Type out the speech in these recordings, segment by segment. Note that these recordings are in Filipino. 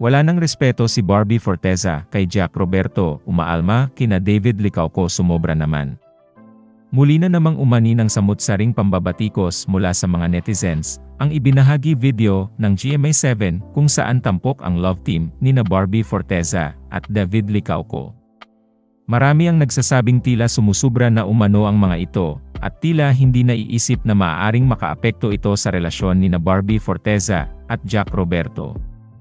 Wala nang respeto si Barbie Forteza kay Jack Roberto, umaalma kina David Licauco sumobra naman. Muli na namang umani ng samut-saring pambabatikos mula sa mga netizens, ang ibinahagi video ng GMA7 kung saan tampok ang love team nina Barbie Forteza at David Licauco. Marami ang nagsasabing tila sumusubra na umano ang mga ito, at tila hindi naiisip na maaaring makaapekto ito sa relasyon nina Barbie Forteza at Jack Roberto.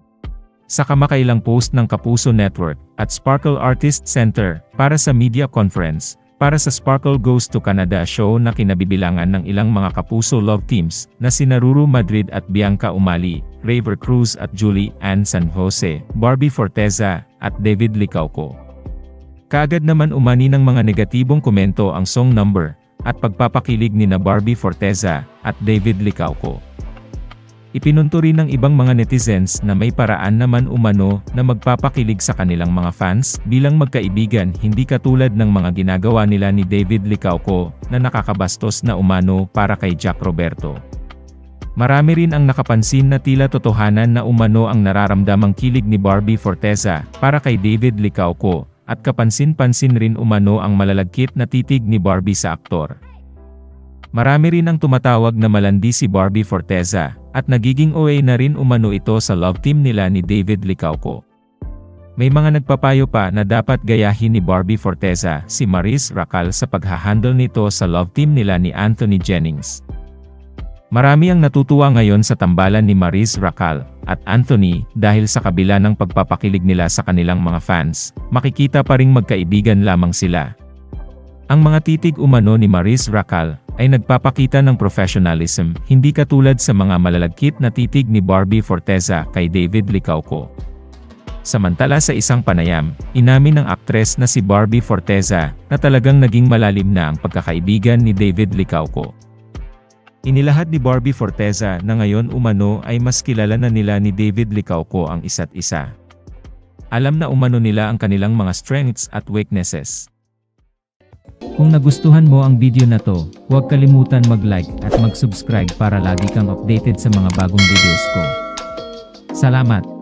Sa kamakailang post ng Kapuso Network at Sparkle Artist Center para sa media conference, para sa Sparkle Goes to Canada show na kinabibilangan ng ilang mga kapuso love teams na sina Ruru Madrid at Bianca Umali, Raver Cruz at Julie Ann San Jose, Barbie Forteza at David Licauco. Kaagad naman umani ng mga negatibong komento ang song number at pagpapakilig nina Barbie Forteza at David Licauco. Ipinunto rin ng ibang mga netizens na may paraan naman umano na magpapakilig sa kanilang mga fans bilang magkaibigan, hindi katulad ng mga ginagawa nila ni David Licauco na nakakabastos na umano para kay Jack Roberto. Marami rin ang nakapansin na tila totohanan na umano ang nararamdamang kilig ni Barbie Forteza para kay David Licauco, at kapansin-pansin rin umano ang malalagkit na titig ni Barbie sa aktor. Marami rin ang tumatawag na malandi si Barbie Forteza, at nagiging OA na rin umano ito sa love team nila ni David Licauco. May mga nagpapayo pa na dapat gayahin ni Barbie Forteza si Maris Racal sa paghahandle nito sa love team nila ni Anthony Jennings. Marami ang natutuwa ngayon sa tambalan ni Maris Racal at Anthony dahil sa kabila ng pagpapakilig nila sa kanilang mga fans, makikita pa ring magkaibigan lamang sila. Ang mga titig umano ni Maris Racal ay nagpapakita ng professionalism, hindi katulad sa mga malalagkit na titig ni Barbie Forteza kay David Licauco. Samantala sa isang panayam, inamin ng aktres na si Barbie Forteza na talagang naging malalim na ang pagkakaibigan ni David Licauco. Inilahad ni Barbie Forteza na ngayon umano ay mas kilala na nila ni David Licauco ang isa't isa. Alam na umano nila ang kanilang mga strengths at weaknesses. Kung nagustuhan mo ang video na to, huwag kalimutan mag-like at mag-subscribe para lagi kang updated sa mga bagong videos ko. Salamat!